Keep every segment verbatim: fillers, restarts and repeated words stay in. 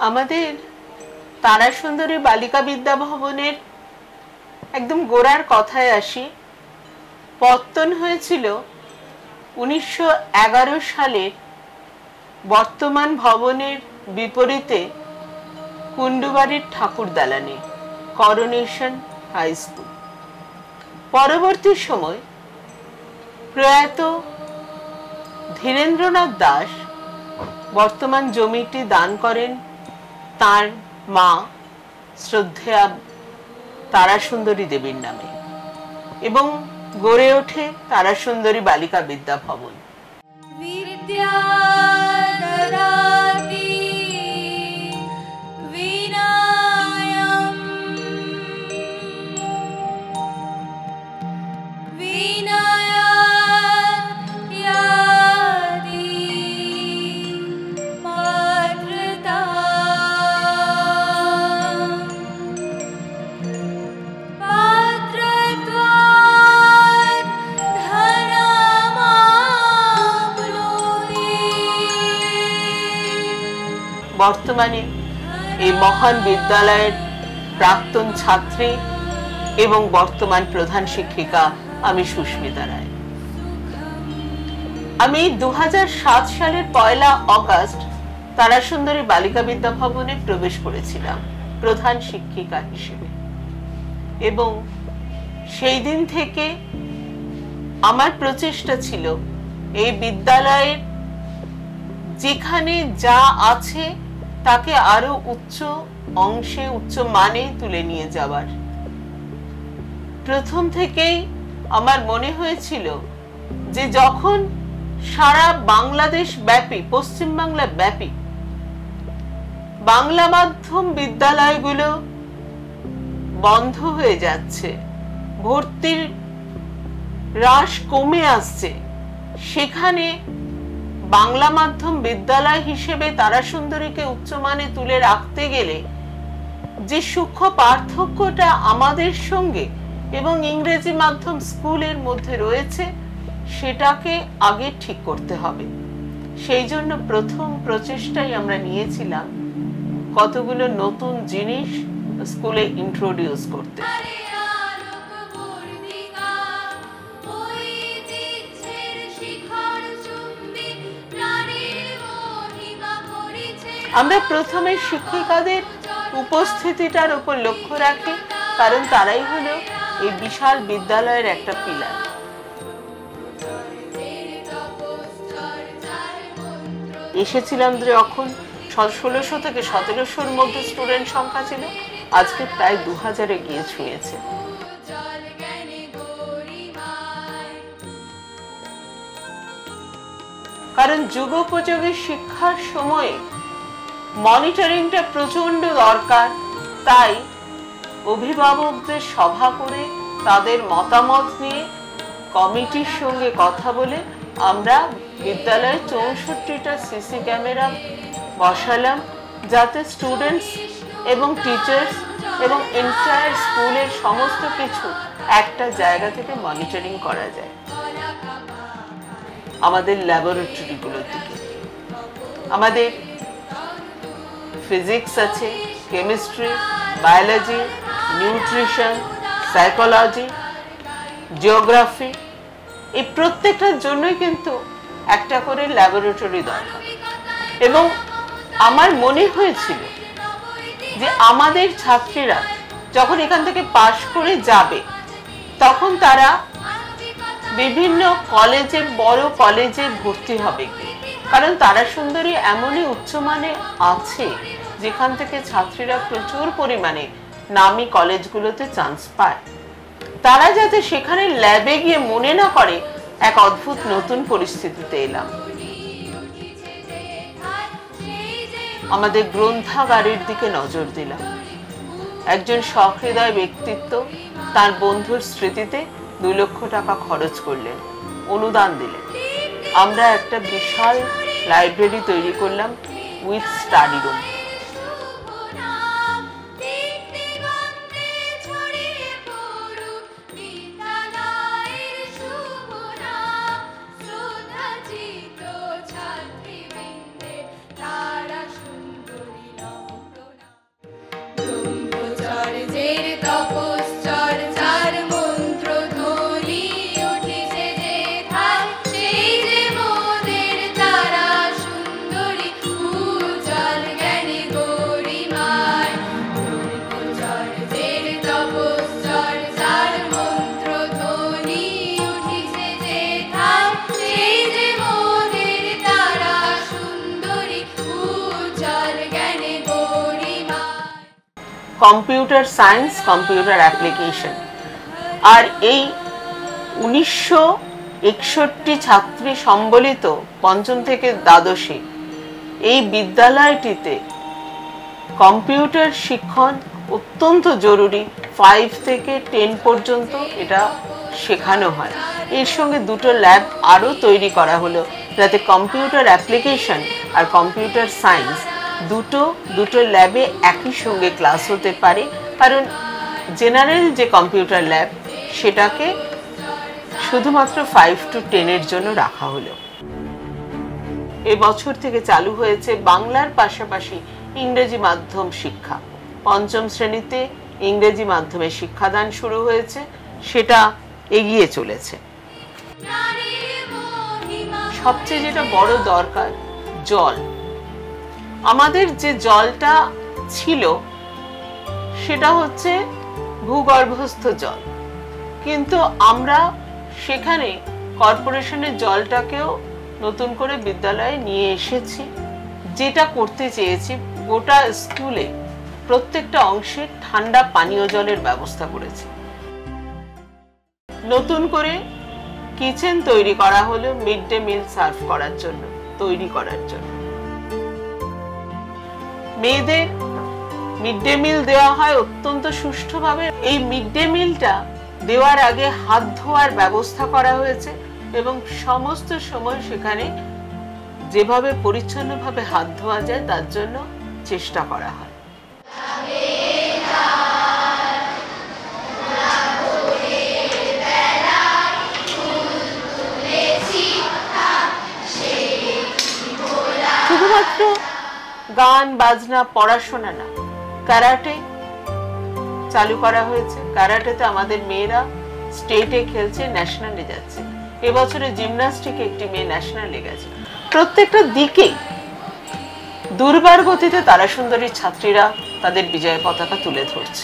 আমাদের তারাসুন্দরী বালিকা বিদ্যা ভবনের একদম গোড়ার কথায় আসি। পত্তন হয়েছিল উনিশশো এগারো সালের বর্তমান ভবনের বিপরীতে কুন্ডুবাড়ির ঠাকুর দালানে, করোনেশন হাই স্কুল। পরবর্তী সময় প্রয়াত ধীরেন্দ্রনাথ দাস বর্তমান জমিটি দান করেন তার মা শ্রদ্ধেয়া তারাসুন্দরী দেবীর নামে এবং গড়ে ওঠে তারাসুন্দরী বালিকা বিদ্যা ভবন। বর্তমানে এই মহান বিদ্যালয়ের প্রাক্তন ছাত্রী এবং বর্তমান প্রধান শিক্ষিকা আমি সুস্মিতা রায়। আমি দু হাজার সাত সালের পয়লা অগাস্ট তারাসুন্দরী বালিকা বিদ্যা ভবনে প্রবেশ করেছিলাম প্রধান শিক্ষিকা হিসেবে এবং সেই দিন থেকে আমার প্রচেষ্টা ছিল এই বিদ্যালয়ের যেখানে যা আছে তাকে আরো উচ্চ অংশে উচ্চ মানে তুলে নিয়ে যাওয়ার। প্রথম থেকেই আমার মনে হয়েছিল যে যখন সারা বাংলাদেশ ব্যাপী, পশ্চিমবাংলা ব্যাপী বাংলা মাধ্যম বিদ্যালয়গুলো বন্ধ হয়ে যাচ্ছে, ভর্তির হ্রাস কমে আসছে, সেখানে বাংলা মাধ্যম বিদ্যালয় হিসেবে তারাসুন্দরীকে উচ্চমানে তুলে রাখতে গেলে যে সূক্ষ্ম পার্থক্যটা আমাদের সঙ্গে এবং ইংরেজি মাধ্যম স্কুলের মধ্যে রয়েছে সেটাকে আগে ঠিক করতে হবে। সেই জন্য প্রথম প্রচেষ্টাই আমরা নিয়েছিলাম কতগুলো নতুন জিনিস স্কুলে ইন্ট্রোডিউস করতে। আমরা প্রথমে শিক্ষিকাদের উপস্থিতিটার উপর লক্ষ্য রাখি, কারণ তারাই হলো এই বিশাল বিদ্যালয়ের একটা পিলার। এসেছিলাম যখন ষোলোশো থেকে সতেরোশোর মধ্যে স্টুডেন্ট সংখ্যা ছিল, আজকে প্রায় দু হাজারে গিয়ে ছুঁয়েছে। কারণ যুগোপযোগী শিক্ষার সময়ে মনিটরিংটা প্রচন্ড দরকার, তাই অভিভাবকদের সভা করে তাদের মতামত নিয়ে কমিটির সঙ্গে কথা বলে আমরা বিদ্যালয়ে চৌষট্টিটা সিসি ক্যামেরা বসালাম, যাতে স্টুডেন্টস এবং টিচার্স এবং এন্টায়ার স্কুলের সমস্ত কিছু একটা জায়গা থেকে মনিটরিং করা যায়। আমাদের ল্যাবরেটরিগুলোর দিকে আমাদের ফিজিক্স আছে, chemistry, biology, nutrition, psychology, geography, এই প্রত্যেকটার জন্যই কিন্তু একটা করে ল্যাবরেটরি দরকার। এবং আমার মনে হয়েছিল যে আমাদের ছাত্রীরা যখন এখান থেকে পাশ করে যাবে তখন তারা বিভিন্ন কলেজে, বড় কলেজে ভর্তি হবে, কারণ তারাসুন্দরী এমনই উচ্চমানে আছে যেখান থেকে ছাত্রীরা প্রচুর পরিমাণে নামী কলেজগুলোতে চান্স পায়। তারা যাতে সেখানে ল্যাবে গিয়ে মনে না করে এক অদ্ভুত নতুন পরিস্থিতিতে এলাম। আমাদের গ্রন্থাগারের দিকে নজর দিলাম। একজন সহৃদয় ব্যক্তিত্ব তার বন্ধুর স্মৃতিতে দুই লক্ষ টাকা খরচ করলেন, অনুদান দিলেন। আমরা একটা বিশাল লাইব্রেরি তৈরি করলাম with study room. Computer science, computer application. আর এই উনিশশো একষট্টি ছাত্রী সম্বলিত পঞ্চম থেকে দ্বাদশে এই বিদ্যালয়টিতে কম্পিউটার শিক্ষণ অত্যন্ত জরুরি। ফাইভ থেকে টেন পর্যন্ত এটা শেখানো হয়। এর সঙ্গে দুটো ল্যাব আরও তৈরি করা হলো, যাতে কম্পিউটার অ্যাপ্লিকেশন আর কম্পিউটার সায়েন্স দুটো দুটো ল্যাবে একই সঙ্গে ক্লাস হতে পারে। কারণ জেনারেল যে কম্পিউটার ল্যাব সেটাকে শুধুমাত্র ফাইভ টু টেনের জন্য রাখা হলো। এবছর থেকে চালু হয়েছে বাংলার পাশাপাশি ইংরেজি মাধ্যম শিক্ষা। পঞ্চম শ্রেণীতে ইংরেজি মাধ্যমে শিক্ষাদান শুরু হয়েছে, সেটা এগিয়ে চলেছে। সবচেয়ে যেটা বড় দরকার, জল। আমাদের যে জলটা ছিল সেটা হচ্ছে ভূগর্ভস্থ জল, কিন্তু আমরা সেখানে কর্পোরেশনের জলটাকেও নতুন করে বিদ্যালয়ে নিয়ে এসেছি। যেটা করতে চেয়েছি, গোটা স্কুলে প্রত্যেকটা অংশে ঠান্ডা পানীয় জলের ব্যবস্থা করেছি। নতুন করে কিচেন তৈরি করা হলো মিড ডে মিল সার্ভ করার জন্য, তৈরি করার জন্য। মেয়েদের মিড ডে মিল দেওয়া হয় অত্যন্ত সুষ্ঠুভাবে। এই মিড ডে মিলটা দেওয়ার আগে হাত ধোয়ার ব্যবস্থা করা হয়েছে এবং সমস্ত সময় সেখানে যেভাবে পরিচ্ছন্নভাবে হাত ধোয়া যায় তার জন্য চেষ্টা করা হয়। শুধুমাত্র গান বাজনা পড়াশোনা না, ক্যারাটে চালু করা হয়েছে। ক্যারাটেতে আমাদের মেয়েরা স্টেটে খেলছে, ন্যাশনালে যাচ্ছে। এবছরে জিমন্যাস্টিকে একটি মেয়ে ন্যাশনালে গেছে। প্রত্যেকটা দিকেই দুর্বার গতিতে তারাসুন্দরীর ছাত্রীরা তাদের বিজয় পতাকা তুলে ধরছে।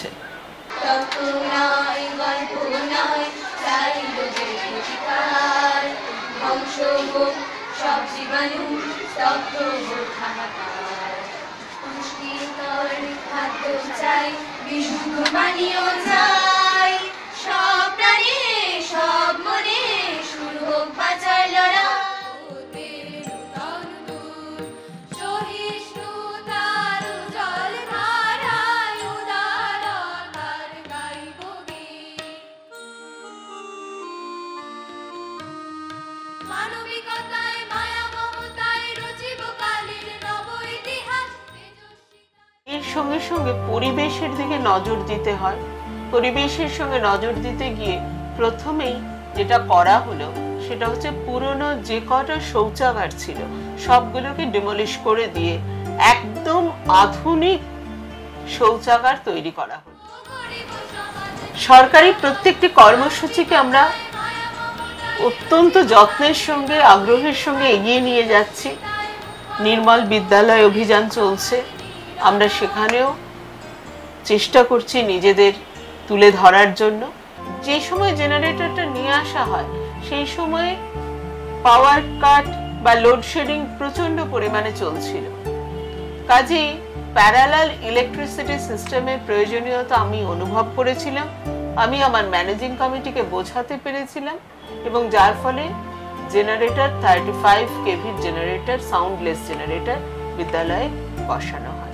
এর সঙ্গে সঙ্গে পরিবেশের দিকে নজর দিতে হয়। পরিবেশের সঙ্গে নজর দিতে গিয়ে প্রথমেই যেটা করা হলো সেটা হচ্ছে পুরনো যে কটা শৌচাগার ছিল সবগুলোকে ডিমলিশ করে দিয়ে একদম আধুনিক শৌচাগার তৈরি করা হলো। সরকারি প্রত্যেকটি কর্মসূচিকে আমরা অত্যন্ত যত্নের সঙ্গে আগ্রহের সঙ্গে এগিয়ে নিয়ে যাচ্ছি। নির্মল বিদ্যালয় অভিযান চলছে, আমরা সেখানেও চেষ্টা করছি নিজেদের তুলে ধরার জন্য। যে সময় জেনারেটরটা নিয়ে আসা হয় সেই সময়ে পাওয়ার কাট বা লোডশেডিং প্রচন্ড পরিমাণে চলছিল, কাজেই প্যারালাল ইলেকট্রিসিটি সিস্টেমের প্রয়োজনীয়তা আমি অনুভব করেছিলাম। আমি আমার ম্যানেজিং কমিটিকে বোঝাতে পেরেছিলাম এবং যার ফলে জেনারেটর থার্টি ফাইভ কেভির জেনারেটর, সাউন্ডলেস জেনারেটর বিদ্যালয়ে বসানো হয়।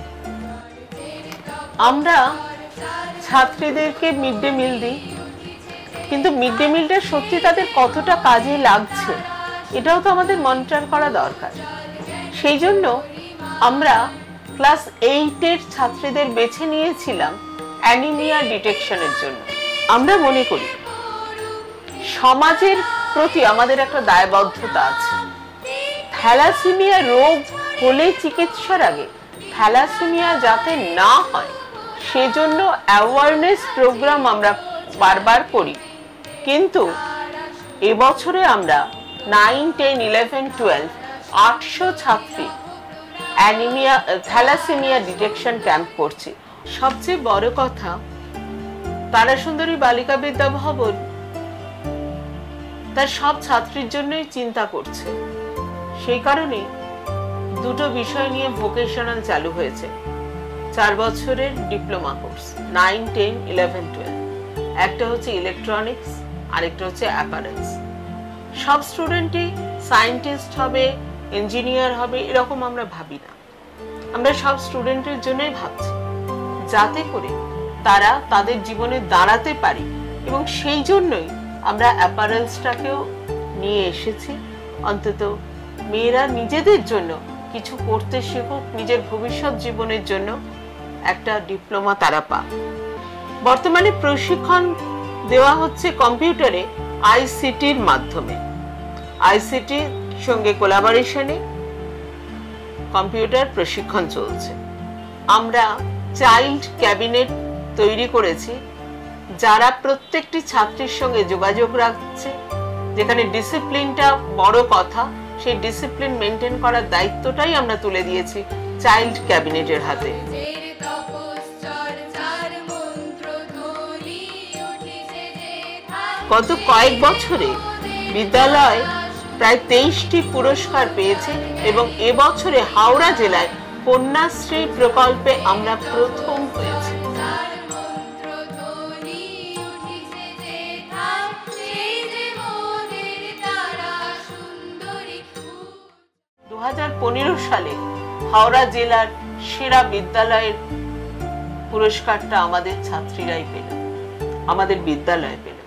আমরা ছাত্রীদেরকে মিড ডে মিল দিই, কিন্তু মিড ডে মিলটা সত্যি তাদের কতটা কাজে লাগছে এটাও তো আমাদের মনিটর করা দরকার। সেই জন্য আমরা ক্লাস এইটের ছাত্রীদের বেছে নিয়েছিলাম অ্যানিমিয়া ডিটেকশনের জন্য। আমরা মনে করি সমাজের প্রতি আমাদের একটা দায়বদ্ধতা আছে। থ্যালাসেমিয়া রোগ হলে চিকিৎসার আগে থ্যালাসেমিয়া যাতে না হয় সেজন্য অ্যাওয়ারনেস প্রোগ্রাম আমরা বারবার করি, কিন্তু এবছরে আমরা নাইন টেন ইলেভেন টুয়েলভ আটশো ছাত্রী অ্যানিমিয়া থ্যালাসেমিয়া ডিটেকশন ক্যাম্প করছি। সবচেয়ে বড় কথা, তারাসুন্দরী বালিকা বিদ্যা ভবন তার সব ছাত্রীর জন্যই চিন্তা করছে। সেই কারণে দুটো বিষয় নিয়ে ভোকেশনাল চালু হয়েছে। চার বছরের diploma course, nine ten eleven twelve. একটা হচ্ছে ইলেকট্রনিক্স, আরেকটা হচ্ছে অ্যাপারেলস। সব স্টুডেন্টই সায়েন্টিস্ট হবে, ইঞ্জিনিয়ার হবে এরকম আমরা ভাবি না। আমরা সব স্টুডেন্টের জন্যই ভাবছি, যাতে করে তারা তাদের জীবনে দাঁড়াতে পারে, এবং সেই জন্যই আমরা অ্যাপারেলসটাকেও নিয়ে এসেছি। অন্তত মেয়েরা নিজেদের জন্য কিছু করতে শেখুক, নিজের ভবিষ্যৎ জীবনের জন্য একটা ডিপ্লোমা তারা পাক। বর্তমানে প্রশিক্ষণ দেওয়া হচ্ছে কম্পিউটারে আইসিটির মাধ্যমে। আইসিটির সঙ্গে কোলাবোরেশনে কম্পিউটার প্রশিক্ষণ চলছে। আমরা চাইল্ড ক্যাবিনেট তৈরি করেছি, যারা প্রত্যেকটি ছাত্রীর সঙ্গে যোগাযোগ রাখছে, যেখানে ডিসিপ্লিনটা বড় কথা, সেই ডিসিপ্লিন মেনটেন করার দায়িত্বটাই আমরা তুলে দিয়েছি চাইল্ড ক্যাবিনেটের হাতে। গত কয়েক বছরে বিদ্যালয় প্রায় তেইশটি পুরস্কার পেয়েছে, এবং এবছরে হাওড়া জেলায় কন্যাশ্রী প্রকল্পে আমরা প্রথম হয়েছি। দু হাজার পনেরো সালে হাওড়া জেলার সেরা বিদ্যালয়ের পুরস্কারটা আমাদের ছাত্রীরাই পেল, আমাদের বিদ্যালয় পেল।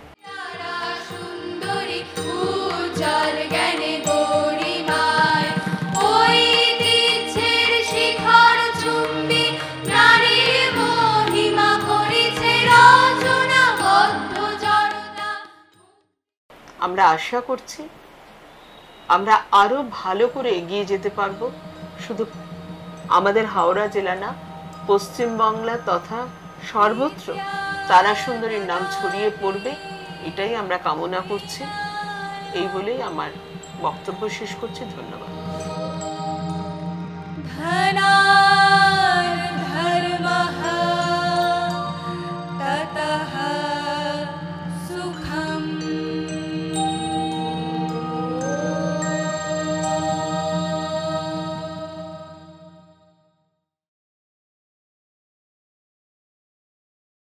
আমরা আশা করছি আমরা আরো ভালো করে এগিয়ে যেতে পারবো, শুধু আমাদের হাওড়া জেলা না, পশ্চিমবাংলা তথা সর্বত্র তারা সুন্দরীর নাম ছড়িয়ে পড়বে, এটাই আমরা কামনা করছি। এই বলেই আমার বক্তব্য শেষ করছি। ধন্যবাদ।